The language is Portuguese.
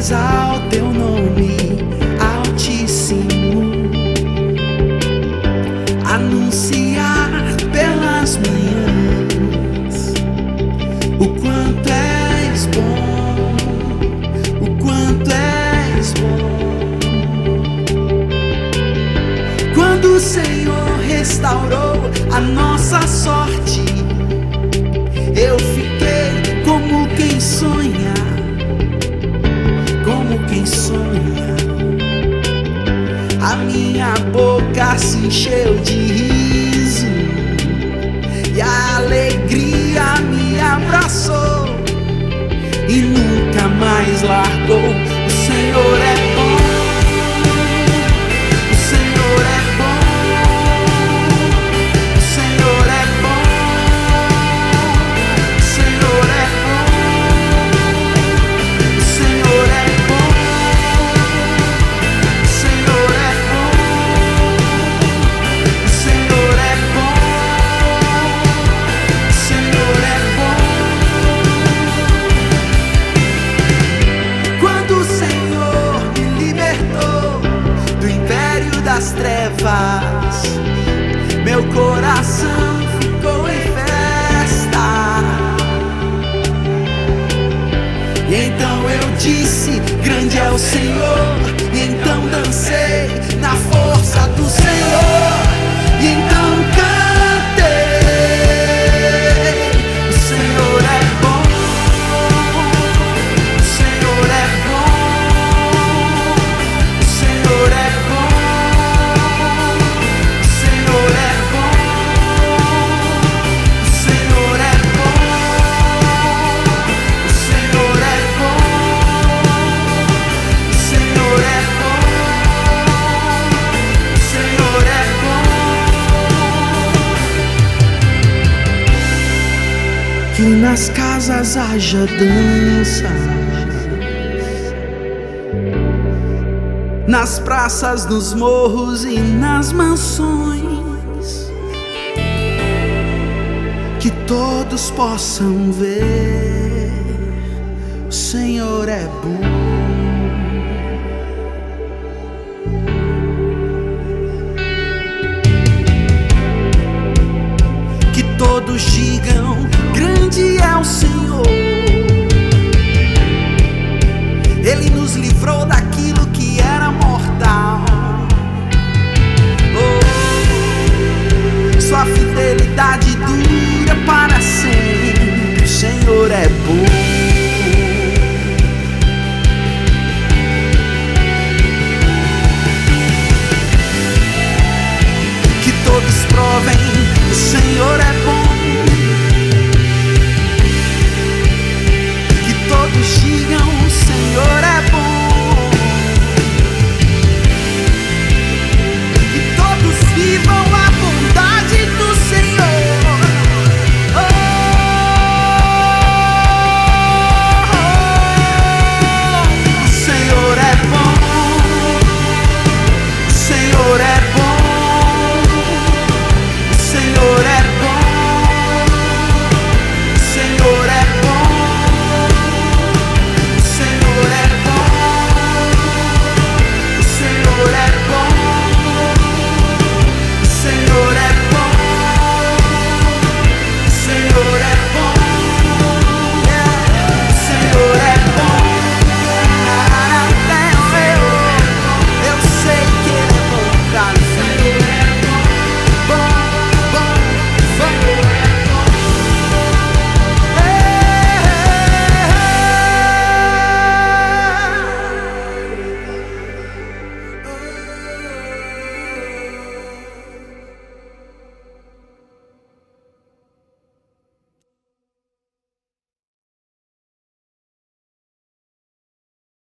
ao teu nome altíssimo, anunciar pelas manhãs o quanto és bom, o quanto és bom. Quando o Senhor restaurou a nossa sorte, eu fiquei como quem sonha, como quem sonha. A minha boca se encheu de riso e a alegria me abraçou e nunca mais largou. O Senhor é bom. Das trevas, meu coração ficou em festa. E então eu disse: grande é o Senhor. E então dancei na força do Senhor. E então cantei: o Senhor é bom, o Senhor é bom, o Senhor é bom. Que nas casas haja dança, nas praças, nos morros e nas mansões, que todos possam ver o Senhor é bom. Que todos digam: grande é o Senhor. Ele nos livrou